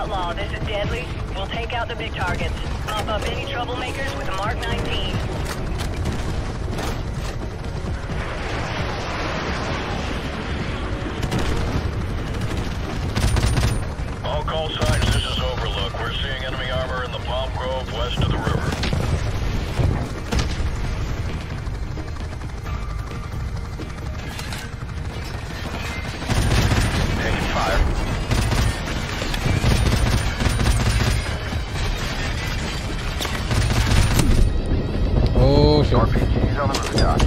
Outlaw, this is Deadly. We'll take out the big targets. Mop up any troublemakers with a Mark 19. All call signs, this is Overlook. We're seeing enemy armor in the Palm Grove west of the river. Taking fire. Oh shit. RPGs on the rooftop.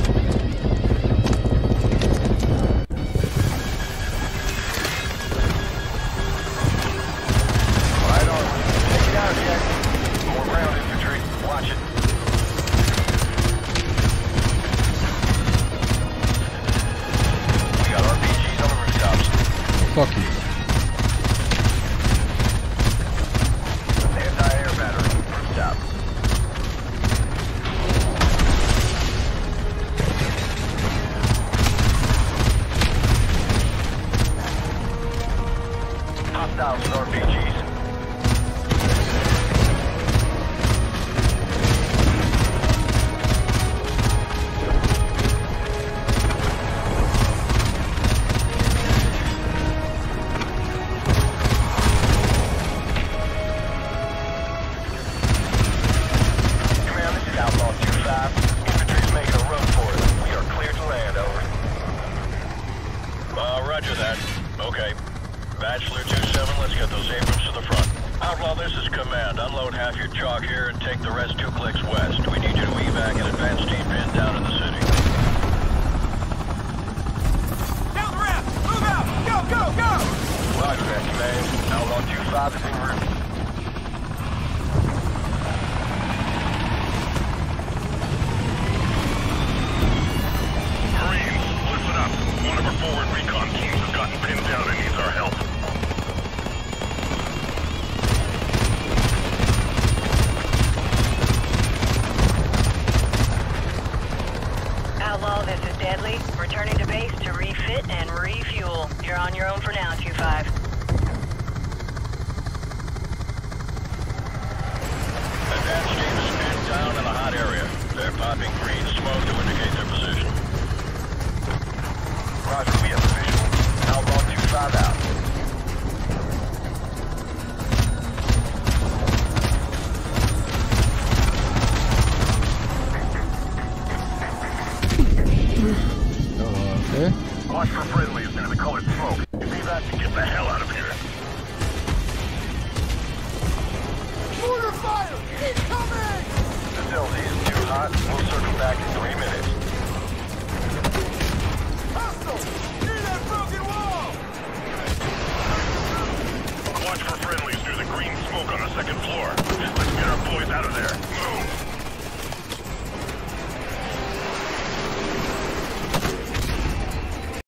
Right on. Take it out, Jack. More ground infantry. Watch it. We got RPGs on the rooftops. Fuck you. Anti-air battery. Rooftop. Hostiles with RPGs. Command, this is Outlaw 2-5. Infantry's making a run for it. We are cleared to land, over. Roger that. Okay. Bachelor 2-7, let's get those Abrams to the front. Outlaw, this is Command. Unload half your chalk here and take the rest 2 clicks west. We need you to evac an advanced team pinned down in the city. Down the ramp! Move out! Go, go, go! Roger that, Command. Outlaw 2-5 is en route. Marines, listen up. One of our forward recon teams has gotten pinned down and needs our help. Outlaw, this is Deadly. Returning to base to refit and refuel. You're on your own for now, 2-5. Advanced team is pinned down in a hot area. They're popping green smoke to indicate their position. Roger, we have a visual. Outlaw 2-5 out. Okay. Watch for